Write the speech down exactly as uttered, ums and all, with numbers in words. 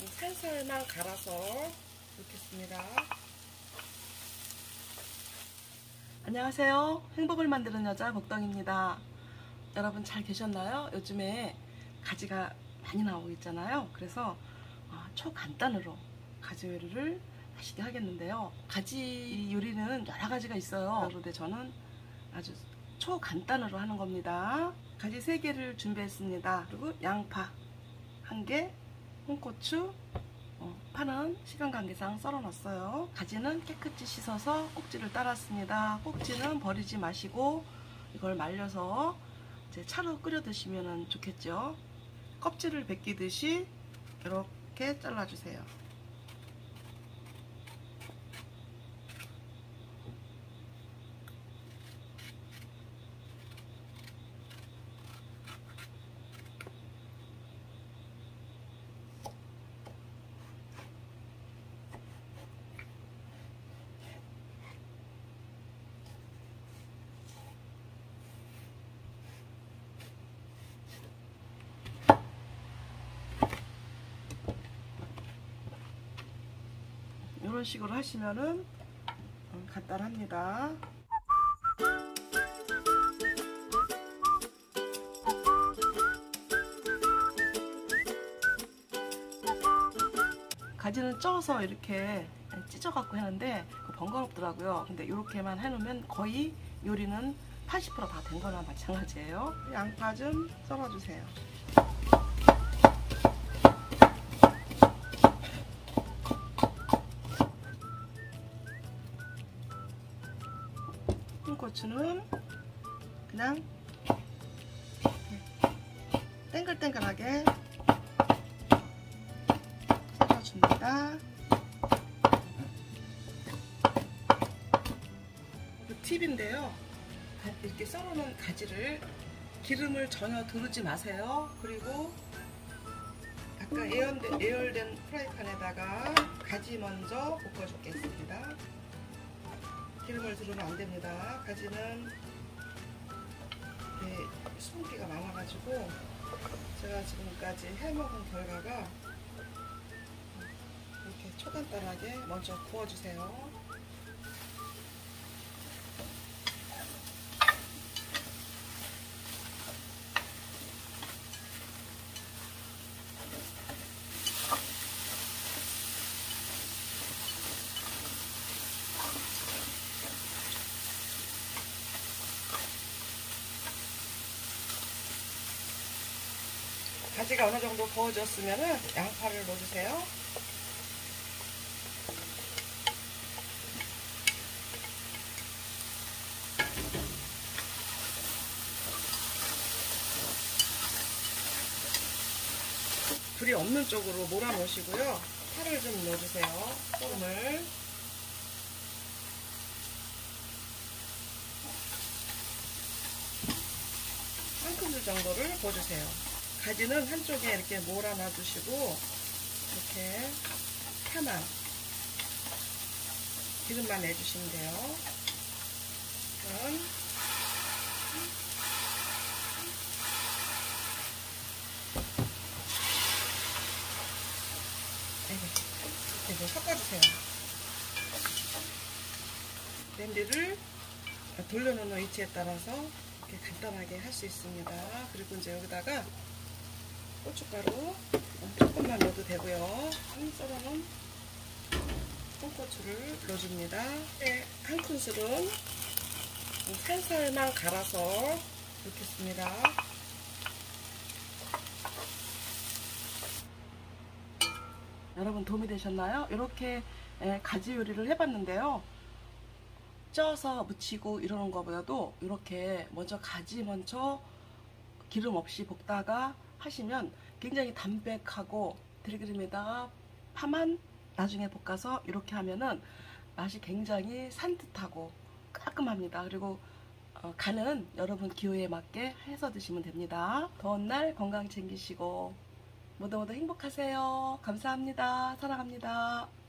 살살만 갈아서 넣겠습니다. 안녕하세요. 행복을 만드는 여자 복덩입니다. 여러분 잘 계셨나요? 요즘에 가지가 많이 나오고 있잖아요. 그래서 초간단으로 가지 요리를 맛있게 하겠는데요. 가지 요리는 여러 가지가 있어요. 그런데 저는 아주 초간단으로 하는 겁니다. 가지 세 개를 준비했습니다. 그리고 양파 한 개, 홍고추, 어, 파는 시간 관계상 썰어놨어요. 가지는 깨끗이 씻어서 꼭지를 따랐습니다. 꼭지는 버리지 마시고 이걸 말려서 이제 차로 끓여 드시면 좋겠죠. 껍질을 벗기듯이 이렇게 잘라주세요. 이런 식으로 하시면은 간단합니다. 가지는 쪄서 이렇게 찢어 갖고 하는데 번거롭더라고요. 근데 이렇게만 해놓으면 거의 요리는 팔십 퍼센트 다 된 거나 마찬가지예요. 양파 좀 썰어주세요. 고추는 그냥 땡글땡글하게 썰어줍니다. 그 팁인데요. 이렇게 썰어놓은 가지를 기름을 전혀 두르지 마세요. 그리고 아까 예열된, 예열된 프라이팬에다가 가지 먼저 볶아주겠습니다. 기름을 두르면 안 됩니다. 가지는 수분기가 많아가지고 제가 지금까지 해먹은 결과가 이렇게 초간단하게 먼저 구워주세요. 가지가 어느 정도 구워졌으면 양파를 넣어주세요. 불이 없는 쪽으로 몰아 놓으시고요. 파를 좀 넣어주세요. 소금을. 한 큰술 정도를 부어주세요. 가지는 한쪽에 이렇게 몰아놔 주시고 이렇게 파만 기름만 내주시면 돼요. 그럼 이렇게 좀 섞어주세요. 냄비를 돌려놓는 위치에 따라서 이렇게 간단하게 할 수 있습니다. 그리고 이제 여기다가 고춧가루 조금만 넣어도 되고요. 썰어놓은 홍고추를 넣어줍니다. 네, 한 큰술은 살살만 갈아서 넣겠습니다. 여러분 도움이 되셨나요? 이렇게 가지 요리를 해봤는데요. 쪄서 무치고 이러는 것보다도 이렇게 먼저 가지 먼저 기름 없이 볶다가 하시면 굉장히 담백하고 들기름에다가 파만 나중에 볶아서 이렇게 하면은 맛이 굉장히 산뜻하고 깔끔합니다. 그리고 어, 간은 여러분 기호에 맞게 해서 드시면 됩니다. 더운 날 건강 챙기시고 모두 모두 행복하세요. 감사합니다. 사랑합니다.